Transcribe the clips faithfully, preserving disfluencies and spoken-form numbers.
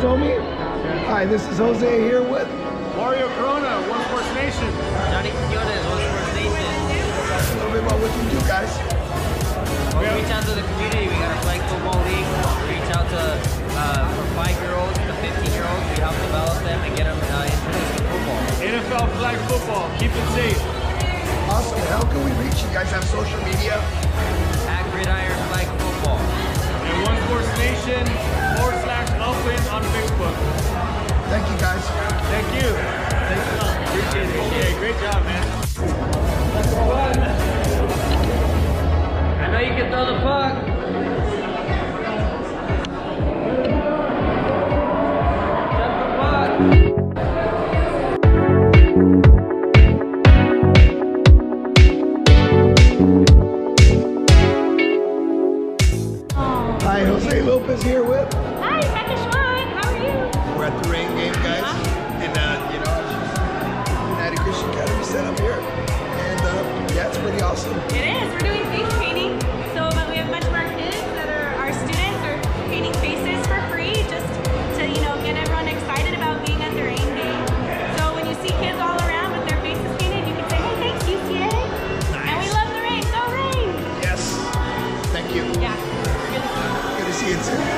homie? Hi, this is Jose here with Mario Corona, One Sports Nation. Johnny Quinones, One Sports Nation. a little bit about what you do, guys. Well, we reach out to the community. We got a flag football league. We reach out to uh, from five-year-olds to fifteen-year-olds. We help develop them and get them uh, introduced to football. N F L flag football. Keep it safe. Awesome. How can we reach you? Guys have social media? At Gridiron Flag Football. And One Sports Nation forward slash open on Facebook. Thank you, guys. Thank you. Thanks a lot. Appreciate it. Yeah, great job, man. I know you can throw the puck. Jump the puck. Hi, Jose Lopez here with. Hi, Becca Schwan. How are you? We're at the rain game, guys. Uh-huh. And, uh, you know, United Christian Academy set up here. And, uh, yeah, it's pretty awesome. It is. We're doing face painting. So but we have a bunch of our kids that are our students are painting faces for free just to, you know, get everyone excited about being at the rain game. So when you see kids all around with their faces painted, you can say, hey, thanks, U C A. Nice. And we love the rain. Go rain. Yes. Thank you. Yeah. Really cool. Good to see you too.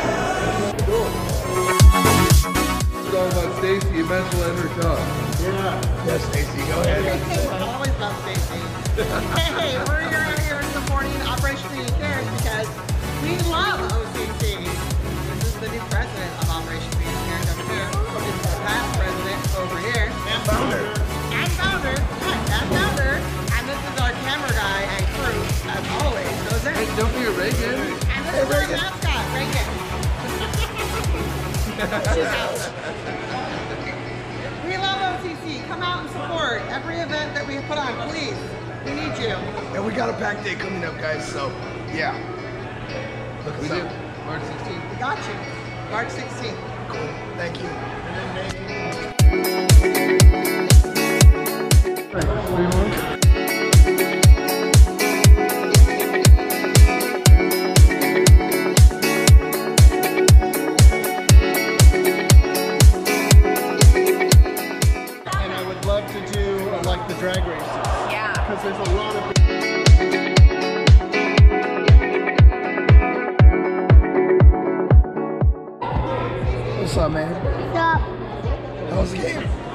It's all about Stacy, you mental and her talk. Yeah. Yes, Stacy, go ahead. I always love Stacy. Hey, we're here, here supporting Operation Community Cares because we love O C C. This is the new president of Operation Community Cares over here. This is the past president over here. And founder. And founder. Yeah, and founder. And this is our camera guy and crew, as always. Jose. Hey, don't be a Reagan. And this Hey, is our Reagan. mascot, Reagan. She's out. We love O C C. Come out and support every event that we put on, please. We need you. And we got a pack day coming up, guys, so yeah. Look us We do. up. March sixteenth. We got you. March sixteenth. Cool. Thank you. And I would love to do uh, like the drag races. Yeah. Because there's a lot of What's up, man? What's up? How was the game?